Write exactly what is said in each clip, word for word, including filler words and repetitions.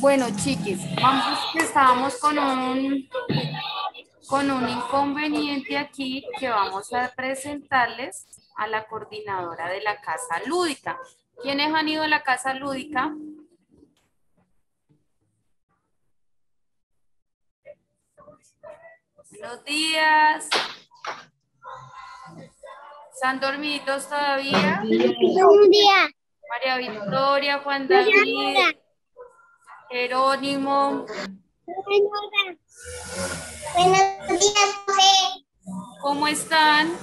Bueno, chiquis, vamos, estábamos con un, con un inconveniente aquí que vamos a presentarles a la coordinadora de la Casa Lúdica. ¿Quiénes han ido a la Casa Lúdica? Buenos días. ¿Están dormidos todavía? Un día. María Victoria, Juan David, Señora. Jerónimo. Señora. Buenos días, José. ¿Cómo están?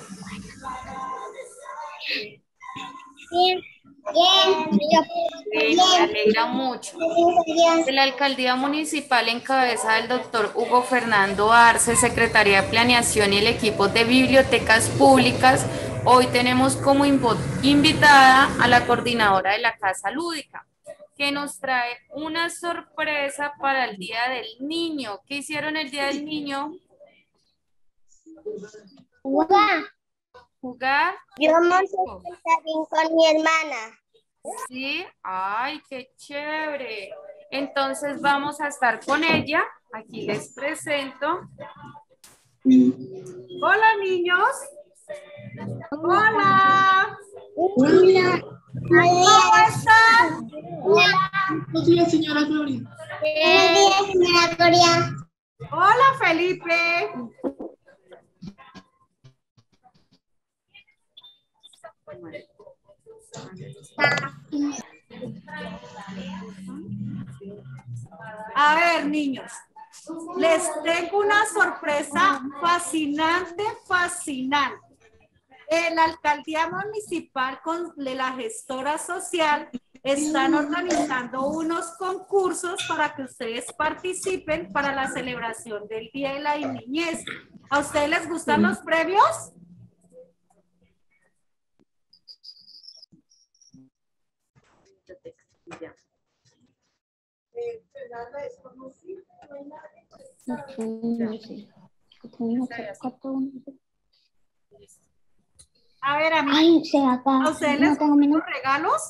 Bien. Bien. Bueno, me Bien. alegra mucho. Bien. De la alcaldía municipal en cabeza del doctor Hugo Fernando Arce, Secretaría de Planeación y el equipo de bibliotecas públicas, hoy tenemos como invitada a la coordinadora de la Casa Lúdica, que nos trae una sorpresa para el Día del Niño. ¿Qué hicieron el Día del Niño? Guau. ¿Jugar? Yo monté el jardín con mi hermana. Sí, ay, qué chévere. Entonces vamos a estar con ella. Aquí les presento. Hola, niños. Hola. Hola. ¿Cómo están? Hola. Buenos días, señora Gloria. Buenos días, señora Gloria. Hola, Felipe. A ver, niños, les tengo una sorpresa fascinante, fascinante. En la alcaldía municipal con la gestora social están organizando unos concursos para que ustedes participen para la celebración del Día de la Niñez. ¿A ustedes les gustan los premios? A ver, a mí, Ay, se acá. ¿a ustedes No les tengo gustan minutos. los regalos?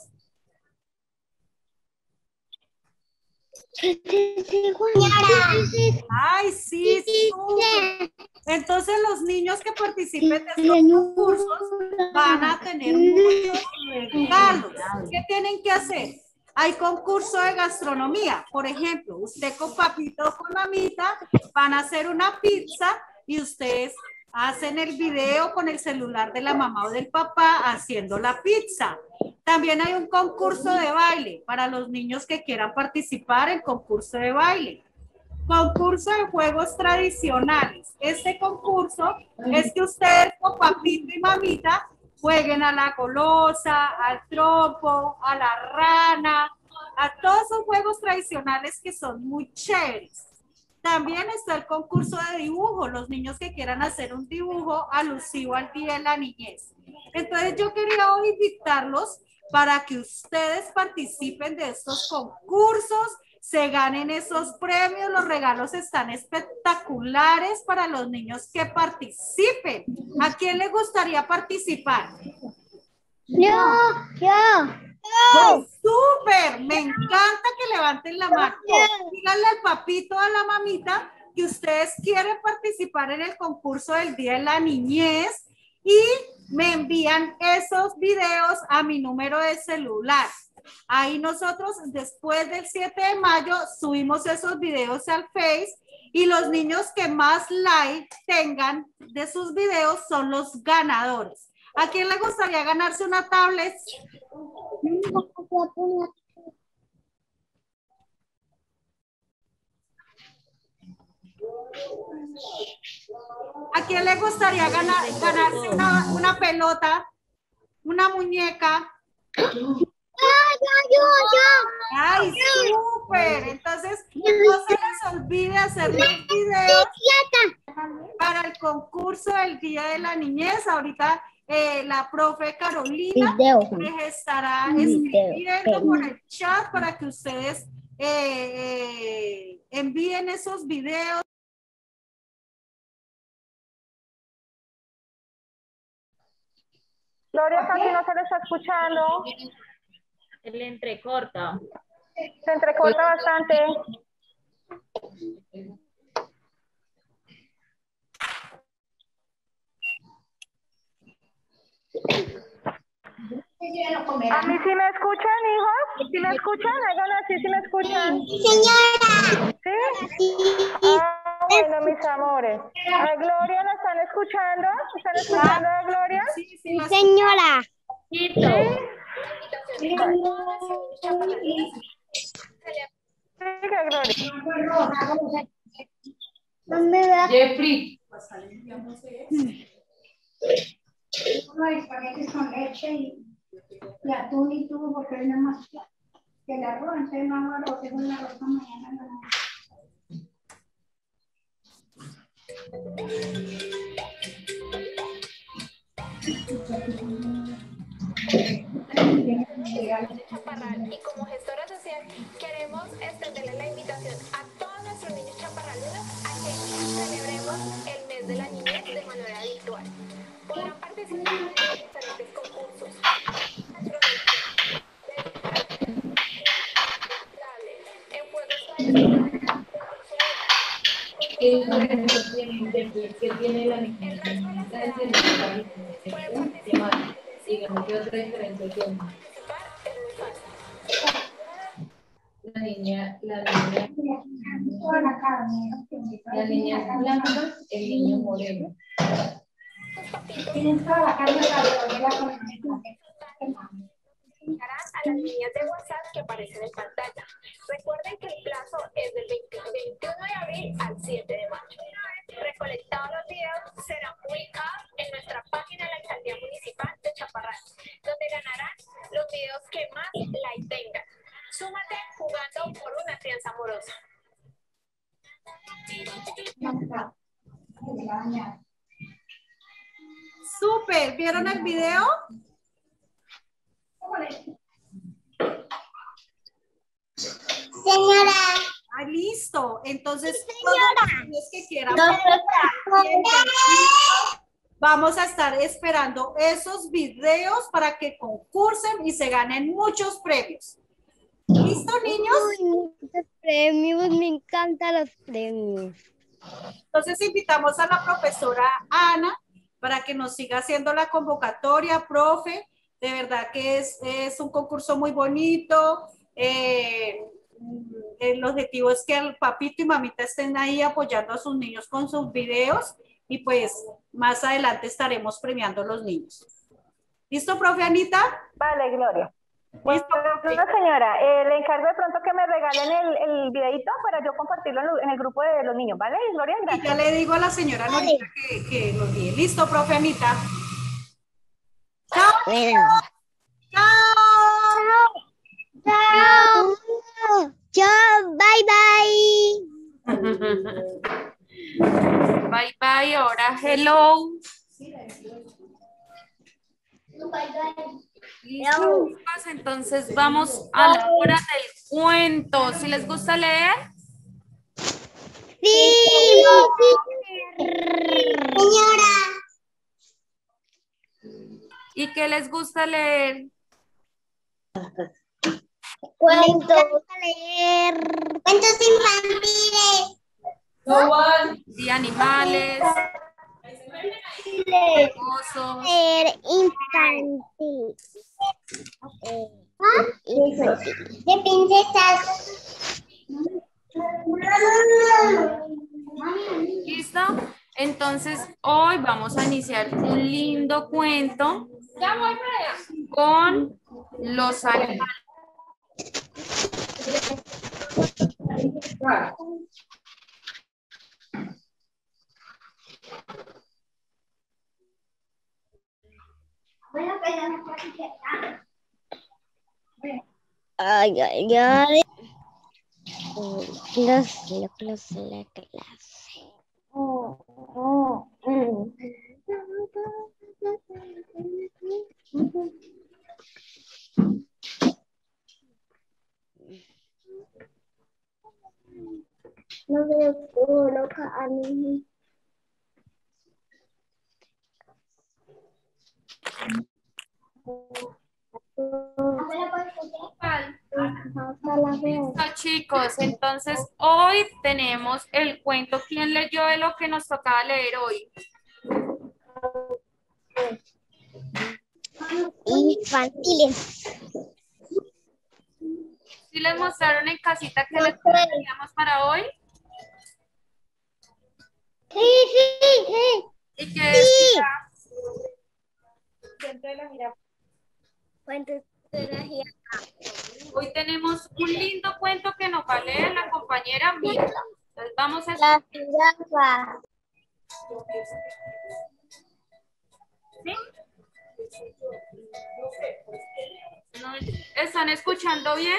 Señora. Ay, sí, súper. Entonces los niños que participen de estos concursos van a tener muchos regalos. ¿Qué tienen que hacer? Hay concurso de gastronomía. Por ejemplo, usted con papito o con mamita van a hacer una pizza y ustedes hacen el video con el celular de la mamá o del papá haciendo la pizza. También hay un concurso de baile para los niños que quieran participar en concurso de baile. Concurso de juegos tradicionales. Este concurso es que ustedes con papito y mamita jueguen a la golosa, al trompo, a la rana, a todos esos juegos tradicionales que son muy chéveres. También está el concurso de dibujo, los niños que quieran hacer un dibujo alusivo al Día de la Niñez. Entonces yo quería hoy invitarlos para que ustedes participen de estos concursos, se ganen esos premios, los regalos están espectaculares para los niños que participen. ¿A quién le gustaría participar? Yo, yo. ¡Oh, súper! Me encanta que levanten la mano. Díganle al papito, a la mamita, que ustedes quieren participar en el concurso del Día de la Niñez y me envían esos videos a mi número de celular. Ahí nosotros, después del siete de mayo, subimos esos videos al Face y los niños que más like tengan de sus videos son los ganadores. ¿A quién le gustaría ganarse una tablet? ¿A quién le gustaría ganar, ganarse una, una pelota, una muñeca? Yo, yo, yo, yo. ¡Ay, súper! Entonces, no se les olvide hacer los videos para el concurso del Día de la Niñez. Ahorita eh, la profe Carolina les estará escribiendo por el chat para que ustedes eh, eh, envíen esos videos. Gloria casi no se le está escuchando. El entrecorta. Se entrecorta bastante. ¿A mí sí me escuchan, hijos? ¿Sí me escuchan? Hagan así, ¿sí me escuchan? Sí, señora. ¿Sí? Ah, bueno, mis amores. ¿A Gloria la están escuchando? ¿Están escuchando a Gloria? Sí, sí, Sí, la señora. ¿Sí? Sí, Sí, que Gloria. ¿dónde va? Jeffrey. No, espaguetis con leche y, y atún y tubo porque es nada más que el arroz, entonces no hago arroz, tengo el arroz para mañana. No. Chaparral, y como gestora social queremos extenderle la invitación a todos nuestros niños chaparralinos a que celebremos el mes de la niñez de manera virtual. Podrán participar en diferentes concursos, astronomía, en juegos tradicionales, ¿Qué diferencia tiene, Jeffrey? ¿Qué tiene la niña? el resto de las La edades pueden participar más? desde sí, Dígame, ¿qué otra diferencia tiene? participar es muy fácil. La niña, la niña, Toda la carne. la niña es blanca, el niño moreno. Tienen toda la carne para volver a comer. Indicarán a las líneas de WhatsApp que aparecen en pantalla. Recuerden que el plazo es del veintiuno de abril al siete de mayo. Recolectados los videos serán publicados en nuestra página de la Alcaldía Municipal de Chaparral, donde ganarán los videos que más like tengan. Súmate jugando por una crianza amorosa. Súper, ¿vieron el video? Señora. Ah, listo. Entonces, señora. todos los niños que quieran vamos a estar esperando esos videos para que concursen y se ganen muchos premios. ¿Listo, niños? Uy, muchos premios, me encantan los premios. Entonces invitamos a la profesora Ana para que nos siga haciendo la convocatoria, profe. De verdad que es, es un concurso muy bonito. Eh, el objetivo es que el papito y mamita estén ahí apoyando a sus niños con sus videos y pues más adelante estaremos premiando a los niños. ¿Listo, profe Anita? Vale, Gloria. Bueno, Listo. señora, eh, le encargo de pronto que me regalen el, el videito para yo compartirlo en, en el grupo de los niños, ¿vale, Gloria? Y Gracias. ya le digo a la señora Norita que, que lo envíe. Listo, profe Anita. Chao. Bueno. Chao. Chao. Chao. Bye bye. Bye bye, ahora hello. Listo, chicos, entonces vamos a la hora del cuento. ¿Si les gusta leer? Sí. Señora. ¿Y qué les gusta leer? Cuentos. Leer. Cuentos infantiles. Sí, animales, osos. Leer infantil. De princesas. ¿Listo? Entonces, hoy vamos a iniciar un lindo cuento con los animales. Ay, ay, ay. Clase, clase, la clase. No veo todo, Cami. Abuela, ¿puedes escuchar? Listo, chicos, entonces hoy tenemos el cuento. ¿Quién leyó de lo que nos tocaba leer hoy? Infantiles. ¿Sí les mostraron en casita que les teníamos para hoy? Sí, sí, sí. ¿Y qué decía? Cuento de la jirafa. Cuento de la jirafa. Hoy tenemos un lindo cuento que nos va a leer la compañera Mirta. Entonces vamos a La jirafa. ¿Sí? ¿No ¿Están escuchando bien?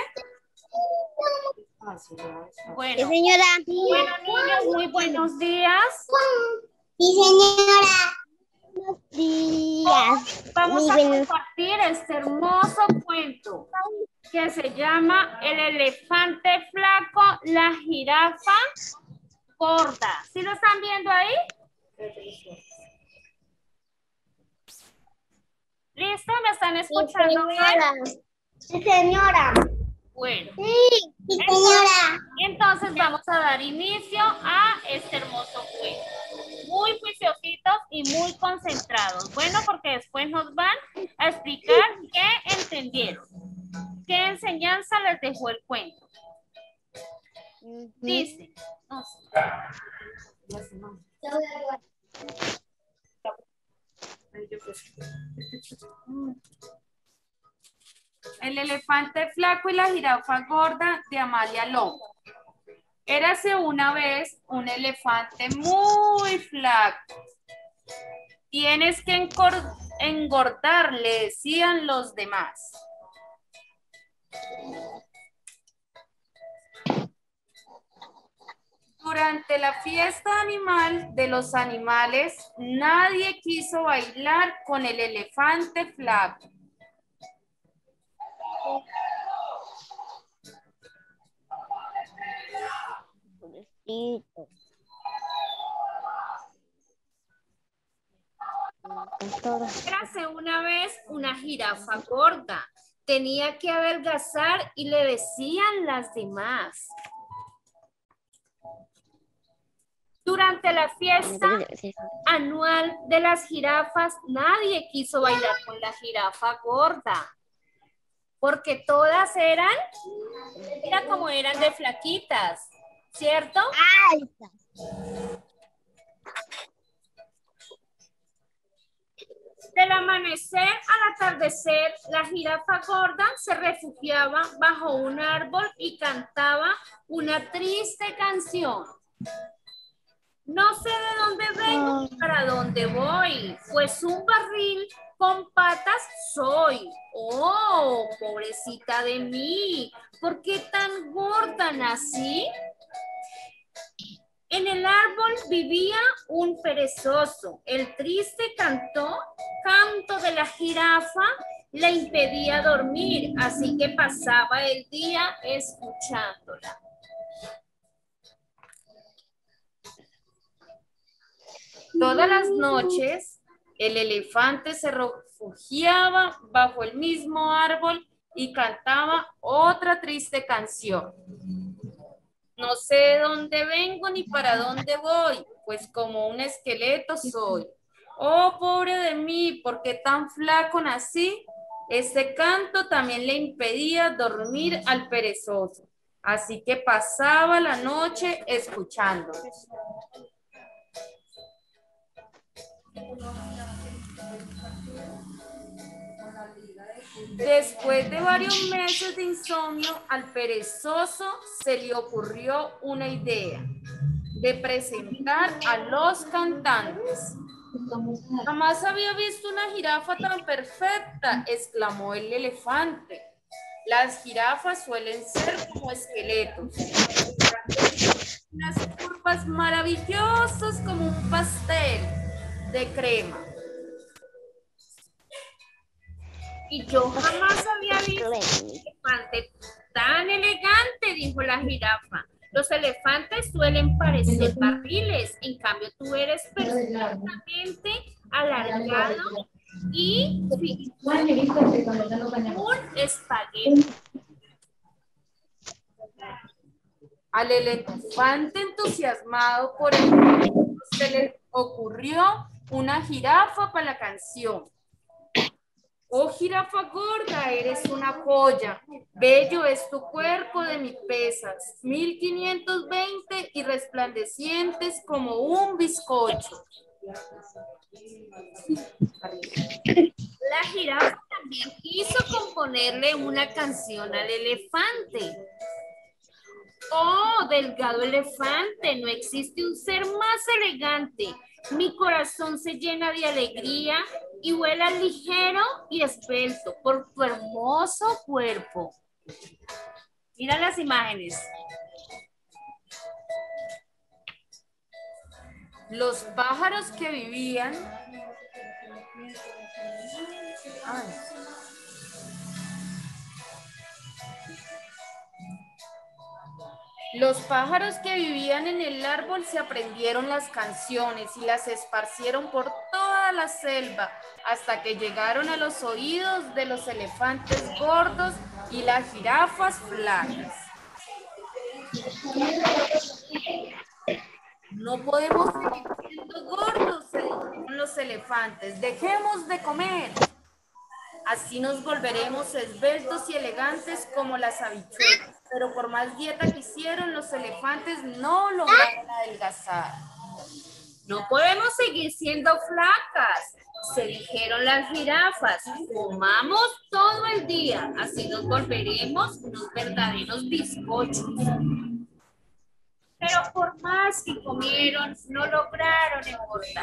Bueno, Sí, señora. bueno, niños, muy buenos días. Sí, señora. Buenos días. Vamos Muy a buenos- compartir este hermoso cuento que se llama El elefante flaco, la jirafa gorda. ¿Sí lo están viendo ahí? ¿Listo? ¿Me están Sí, escuchando bien? señora. Sí, señora. Bueno, Sí, sí, señora. entonces vamos a dar inicio a este hermoso cuento. Muy juiciositos y muy concentrados. Bueno, porque después nos van a explicar qué entendieron. ¿Qué enseñanza les dejó el cuento? Dice, no sé. El elefante flaco y la jirafa gorda de Amalia Longo. Érase una vez un elefante muy flaco. Tienes que encor- engordar, le decían los demás. Durante la fiesta animal de los animales, nadie quiso bailar con el elefante flaco. Pobrecito. Érase una vez una jirafa gorda. Tenía que adelgazar y le decían las demás. Durante la fiesta anual de las jirafas, nadie quiso bailar con la jirafa gorda. Porque todas eran, mira cómo eran de flaquitas, ¿cierto? Alta. Del amanecer al atardecer, la jirafa gorda se refugiaba bajo un árbol y cantaba una triste canción. No sé de dónde vengo ni para dónde voy, pues un barril con patas soy. Oh, pobrecita de mí, ¿por qué tan gorda nací? En el árbol vivía un perezoso. El triste cantó, canto de la jirafa le impedía dormir, así que pasaba el día escuchándola. Todas las noches, el elefante se refugiaba bajo el mismo árbol y cantaba otra triste canción. No sé de dónde vengo ni para dónde voy, pues como un esqueleto soy. Oh, pobre de mí, ¿por qué tan flaco nací? Este canto también le impedía dormir al perezoso, así que pasaba la noche escuchándolos. Después de varios meses de insomnio, al perezoso se le ocurrió una idea de presentar a los cantantes. Jamás había visto una jirafa tan perfecta, exclamó el elefante. Las jirafas suelen ser como esqueletos. Unas curvas maravillosas como un pastel de crema. Y yo jamás había visto un elefante tan elegante, dijo la jirafa. Los elefantes suelen parecer barriles, en cambio tú eres perfectamente alargado y un espagueti. Al elefante entusiasmado por el proyecto se le ocurrió una jirafa para la canción. Oh, jirafa gorda, eres una joya. Bello es tu cuerpo de mi pesas. mil quinientos veinte y resplandecientes como un bizcocho. La jirafa también quiso componerle una canción al elefante. Oh, delgado elefante, no existe un ser más elegante. Mi corazón se llena de alegría y vuela ligero y esbelto por tu hermoso cuerpo. Mira las imágenes. Los pájaros que vivían... Ay. Los pájaros que vivían en el árbol se aprendieron las canciones y las esparcieron por toda la selva hasta que llegaron a los oídos de los elefantes gordos y las jirafas flacas. No podemos seguir siendo gordos, se dijeron los elefantes. Dejemos de comer. Así nos volveremos esbeltos y elegantes como las habichuelas. Pero por más dieta que hicieron, los elefantes no lograron adelgazar. No podemos seguir siendo flacas, se dijeron las jirafas. Comamos todo el día, así nos volveremos unos verdaderos bizcochos. Pero por más que comieron, no lograron engordar.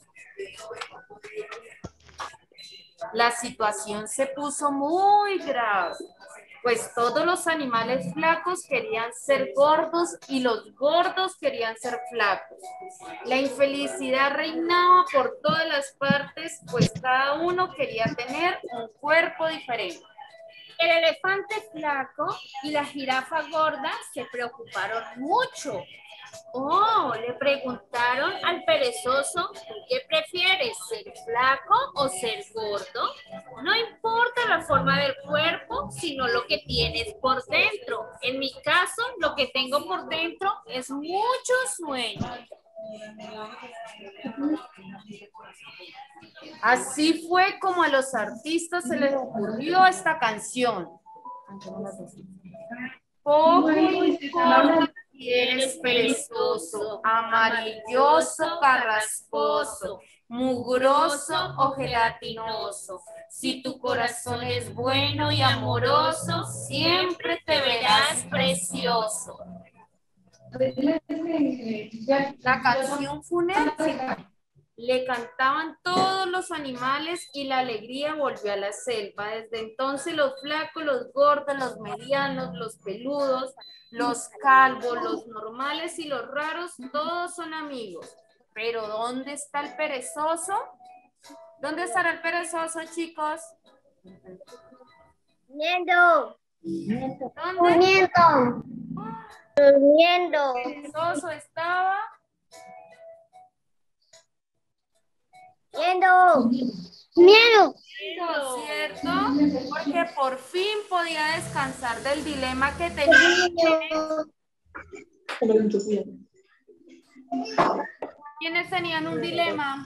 La situación se puso muy grave, pues todos los animales flacos querían ser gordos y los gordos querían ser flacos. La infelicidad reinaba por todas las partes, pues cada uno quería tener un cuerpo diferente. El elefante flaco y la jirafa gorda se preocuparon mucho. Oh, le preguntaron al perezoso, ¿tú qué prefieres, ser flaco o ser gordo? No importa la forma del cuerpo, sino lo que tienes por dentro. En mi caso, lo que tengo por dentro es mucho sueño. Así fue como a los artistas se les ocurrió esta canción. Poco importa si eres perezoso, amarilloso, carrasposo, mugroso o gelatinoso. Si tu corazón es bueno y amoroso, siempre te verás precioso. La canción fue un éxito. Le cantaban todos los animales y la alegría volvió a la selva. Desde entonces los flacos, los gordos, los medianos, los peludos, los calvos, los normales y los raros, todos son amigos. Pero ¿dónde está el perezoso? ¿Dónde estará el perezoso, chicos? Durmiendo. ¿Dónde? Durmiendo. Durmiendo. El perezoso estaba... Durmiendo. Miedo. ¿Cierto? Porque por fin podía descansar del dilema que tenía. ¿Quiénes tenían un dilema?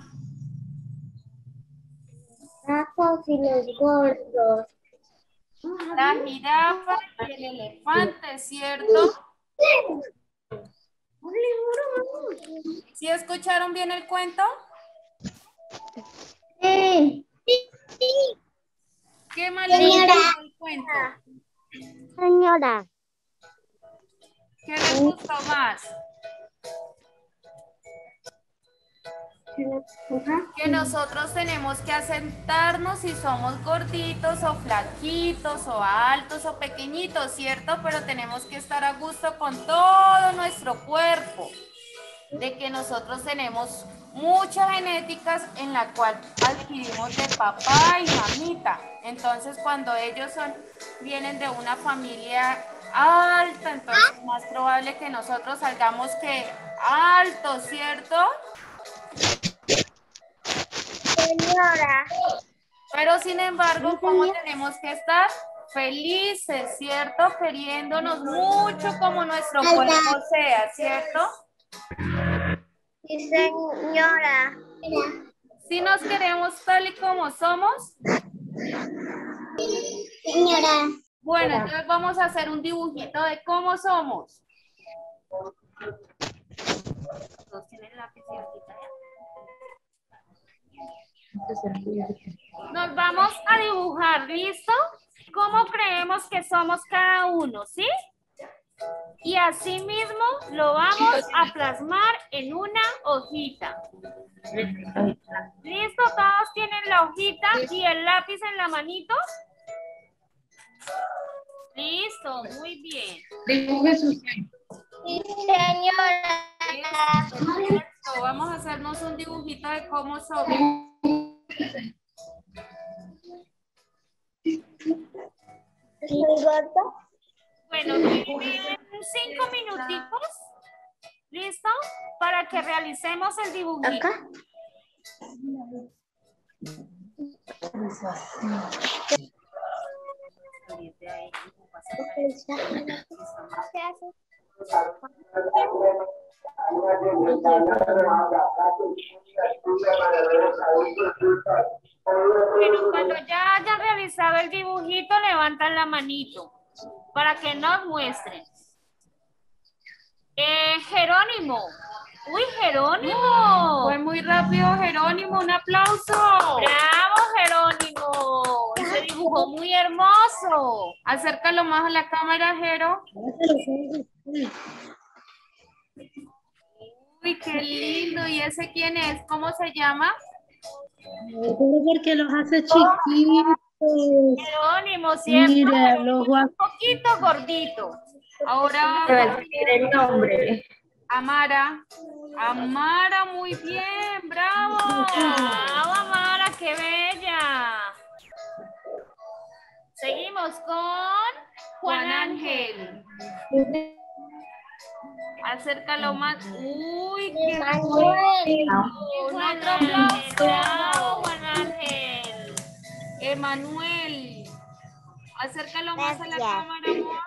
Flacos y los gordos. La jirafa y el elefante, ¿cierto? ¿Sí escucharon bien el cuento? Sí. ¿Qué más les gustó el cuento? Señora. ¿Qué les gustó más? Que nosotros tenemos que asentarnos si somos gorditos o flaquitos o altos o pequeñitos, ¿cierto? Pero tenemos que estar a gusto con todo nuestro cuerpo. De que nosotros tenemos muchas genéticas en la cual adquirimos de papá y mamita. Entonces cuando ellos son, vienen de una familia alta, entonces es más probable que nosotros salgamos que altos, ¿cierto? Señora. Pero sin embargo, ¿cómo tenemos que estar? felices, ¿cierto? Queriéndonos mucho como nuestro cuerpo sea, ¿cierto? Sí, señora. ¿Sí nos queremos tal y como somos? Señora. Bueno, entonces vamos a hacer un dibujito de cómo somos. ¿Todos tienen lápiz y hojita ya? Nos vamos a dibujar, ¿listo? ¿Cómo creemos que somos cada uno, sí? Y así mismo lo vamos a plasmar en una hojita. ¿Listo? ¿Todos tienen la hojita y el lápiz en la manito? Listo, muy bien. Dibuje su Sí, señora. Listo, vamos a hacernos un dibujito de cómo somos. ¿Muy gordo? Bueno, tienen cinco minutitos, ¿listo? Para que realicemos el dibujito. ¿Acá? Bueno, cuando ya hayan realizado el dibujito, levantan la manito para que nos muestren. Eh, Jerónimo. Uy, Jerónimo. Fue muy rápido, Jerónimo. Un aplauso. Bravo, Jerónimo. Se dibujó muy hermoso. Acércalo más a la cámara, Jero. Uy, qué lindo. ¿Y ese quién es? ¿Cómo se llama? Porque los hace chiquitos. Jerónimo, ¿cierto? Mira, Jerónimo los es un poquito gordito. Ahora el nombre. Amara. Amara, muy bien, bravo. Bravo, Amara, qué bella. Seguimos con Juan Ángel. Acércalo más. Uy, qué bonito. Un otro aplauso. Bravo, Juan Ángel. Emanuel. Acércalo más a la cámara, amor.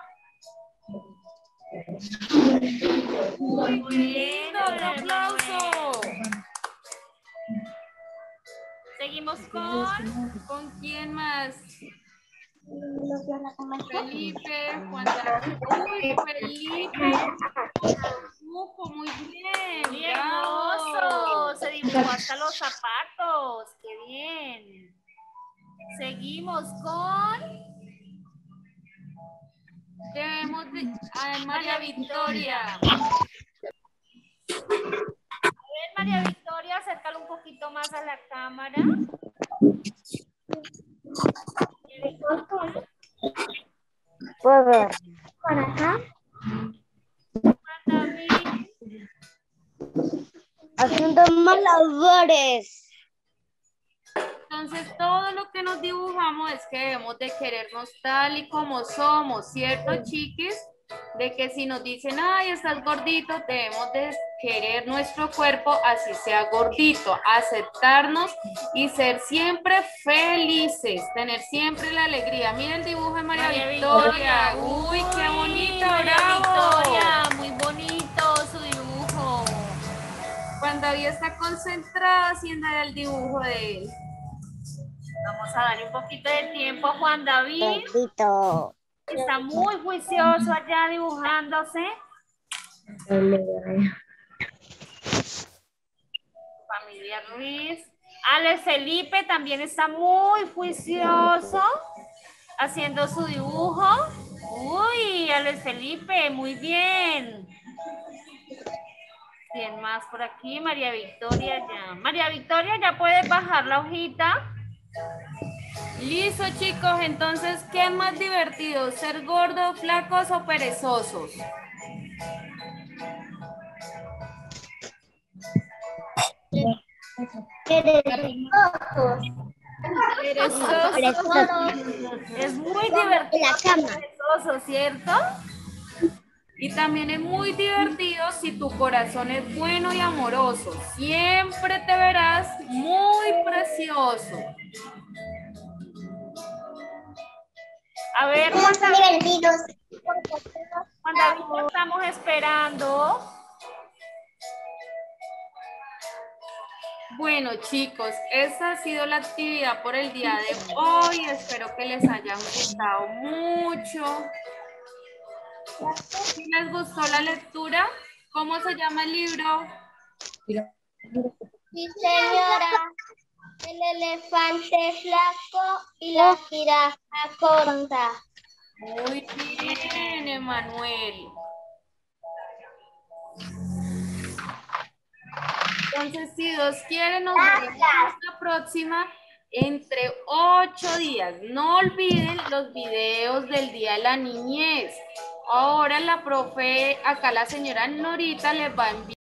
Muy lindo, otro aplauso. Seguimos con, ¿con quién más? Felipe, Juan David. Uy, Felipe. Dibujo, muy bien. Muy hermoso. Se dibujó hasta los zapatos. Qué bien. Seguimos con... Debemos de... Ay, María Victoria. A ver, María Victoria, acércalo un poquito más a la cámara. Puedo ver. ¿Por acá? David. Haciendo más labores. Entonces, todo lo que nos dibujamos es que debemos de querernos tal y como somos, ¿cierto, chiquis? De que si nos dicen, ay, estás gordito, debemos de querer nuestro cuerpo, así sea gordito, aceptarnos y ser siempre felices, tener siempre la alegría. Mira el dibujo de María, María Victoria. Victoria. Uy, Uy, qué bonito, María bravo. Victoria, muy bonito su dibujo. Juan David está concentrado haciendo el dibujo de él. Vamos a darle un poquito de tiempo a Juan David. Bendito. Está muy juicioso allá dibujándose. Familia Ruiz. Alex Felipe también está muy juicioso haciendo su dibujo. Uy, Alex Felipe, muy bien. ¿Quién más por aquí? María Victoria ya. María Victoria, ya puedes bajar la hojita. Listo, chicos, entonces, ¿qué es más divertido? ¿Ser gordos, flacos o perezosos? Perezosos. Perezosos. Es muy divertido ser perezoso, ¿cierto? Y también es muy divertido si tu corazón es bueno y amoroso. Siempre te verás muy precioso. A ver, Son divertidos. Juan David, ¿qué estamos esperando? Bueno, chicos, esta ha sido la actividad por el día de hoy. Espero que les hayan gustado mucho. Si les gustó la lectura, ¿cómo se llama el libro? Sí, señora. El elefante flaco y la jirafa corta. Muy bien, Emanuel. Entonces, si Dios quiere, nos vemos la próxima entre ocho días. No olviden los videos del Día de la Niñez. Ahora la profe, acá la señora Norita les va a enviar